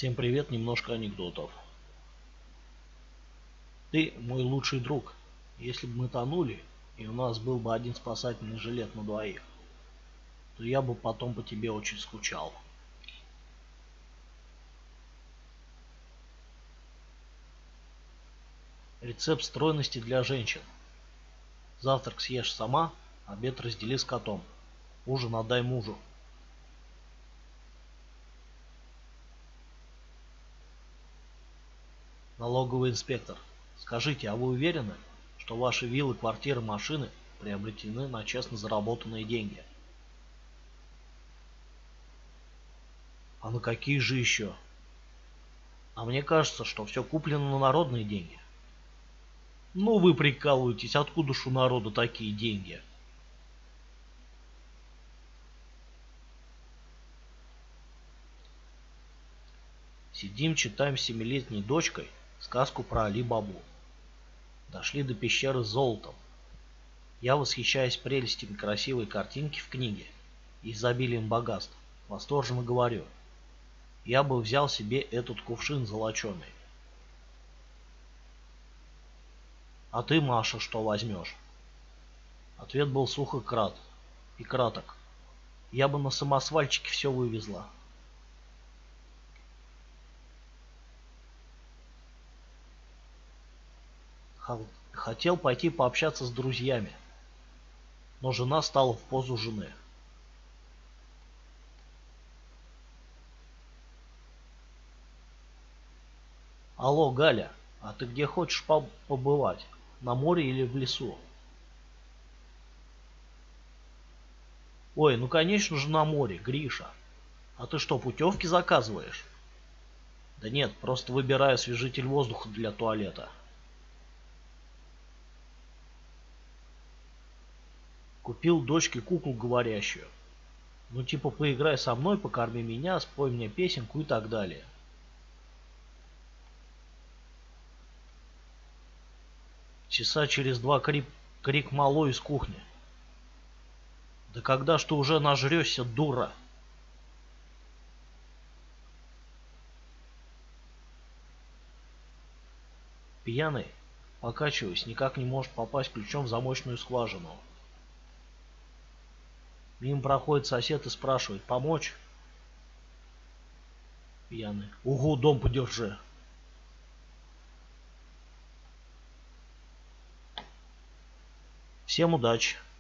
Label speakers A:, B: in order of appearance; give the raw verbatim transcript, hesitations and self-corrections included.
A: Всем привет, немножко анекдотов. Ты мой лучший друг. Если бы мы тонули, и у нас был бы один спасательный жилет на двоих, то я бы потом по тебе очень скучал. Рецепт стройности для женщин. Завтрак съешь сама, обед раздели с котом. Ужин отдай мужу. Налоговый инспектор. Скажите, а вы уверены, что ваши виллы, квартиры, машины приобретены на честно заработанные деньги? А на какие же еще? А мне кажется, что все куплено на народные деньги. Ну вы прикалываетесь, откуда ж у народа такие деньги? Сидим, читаем с семилетней дочкой сказку про Али-Бабу. Дошли до пещеры с золотом. Я, восхищаясь прелестями красивой картинки в книге и изобилием богатств, восторженно говорю: я бы взял себе этот кувшин золоченый. А ты, Маша, что возьмешь? Ответ был сух и крат, и краток. Я бы на самосвальчике все вывезла. Хотел пойти пообщаться с друзьями, но жена стала в позу жены. Алло, Галя, а ты где хочешь побывать? На море или в лесу? Ой, ну конечно же на море, Гриша. А ты что, путевки заказываешь? Да нет, просто выбираю освежитель воздуха для туалета. Купил дочке куклу говорящую. Ну типа поиграй со мной, покорми меня, спой мне песенку и так далее. Часа через два крик, крик малой из кухни. Да когда ж ты уже нажрешься, дура? Пьяный, покачиваясь, никак не может попасть ключом в замочную скважину. Мимо проходит сосед и спрашивает: помочь? Пьяный: угу, дом подержи. Всем удачи.